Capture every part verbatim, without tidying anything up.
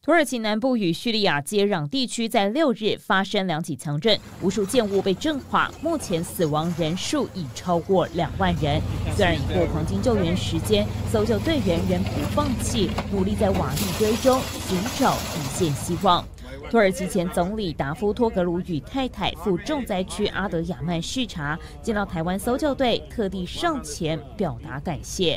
土耳其南部与叙利亚接壤地区在六日发生两起强震，无数建物被震垮，目前死亡人数已超过两万人。虽然已过黄金救援时间，搜救队员仍不放弃，努力在瓦砾堆中寻找一线希望。土耳其前总理达夫托格鲁与太太赴重灾区阿德亚曼视察，见到台湾搜救队，特地上前表达感谢。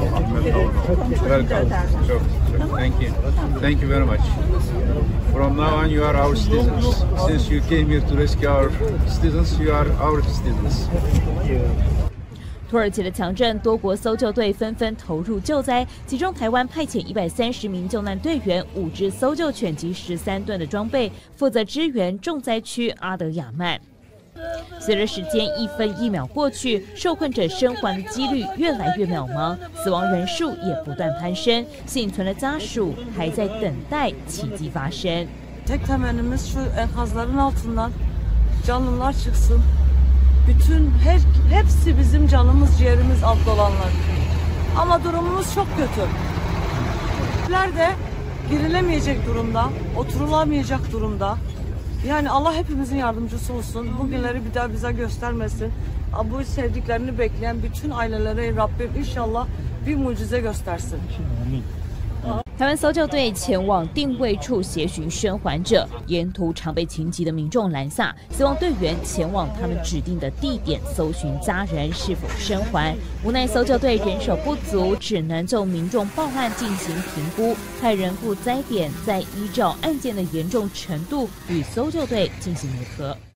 Thank you. Thank you very much. From now on, you are our citizens. Since you came here to rescue our citizens, you are our citizens. 土耳其的强震，多国搜救队纷纷投入救灾，其中台湾派遣一百三十名救难队员、五只搜救犬及十三吨的装备，负责支援重灾区阿德亚曼。随着时间一分一秒过去，受困者生还的几率越来越渺茫，死亡人数也不断攀升，幸存的家属还在等待奇迹发生。 Tek temennimiz şu enkazların altından canlılar çıksın. Bütün her hepsi bizim canımız ciğerimiz altta olanlar. Ama durumumuz çok kötü. Evler de girilemeyecek durumda, oturulamayacak durumda. Yani Allah hepimizin yardımcısı olsun. Bu günleri bir daha bize göstermesin. Bu sevdiklerini bekleyen bütün ailelere Rabbim inşallah bir mucize göstersin. 台湾搜救队前往定位处协寻生还者，沿途常被情急的民众拦下，希望队员前往他们指定的地点搜寻家人是否生还。无奈搜救队人手不足，只能就民众报案进行评估，派人赴灾点，再依照案件的严重程度与搜救队进行联合。